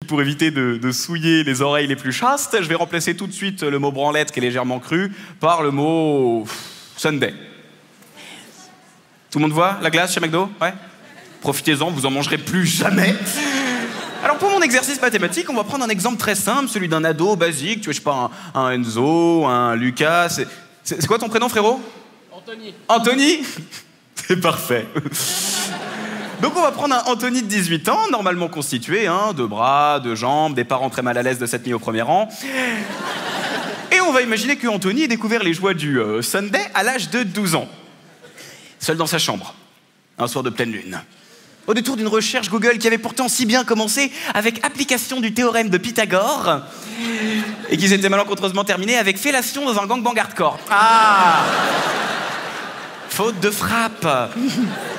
Pour éviter de souiller les oreilles les plus chastes, je vais remplacer tout de suite le mot branlette qui est légèrement cru par le mot Sunday. Tout le monde voit la glace chez McDo? Ouais. Profitez-en, vous en mangerez plus jamais. Alors pour mon exercice mathématique, on va prendre un exemple très simple, celui d'un ado basique, tu vois, je sais pas, un Enzo, un Lucas. C'est quoi ton prénom, frérot? Anthony. Anthony? C'est parfait. Donc on va prendre un Anthony de 18 ans, normalement constitué, hein, 2 bras, 2 jambes, des parents très mal à l'aise de s'être mis au premier rang. Et on va imaginer que Anthony ait découvert les joies du Sunday à l'âge de 12 ans. Seul dans sa chambre, un soir de pleine lune. Au détour d'une recherche Google qui avait pourtant si bien commencé avec application du théorème de Pythagore et qui s'était malencontreusement terminée avec fellation dans un gangbang hardcore. Ah! Faute de frappe.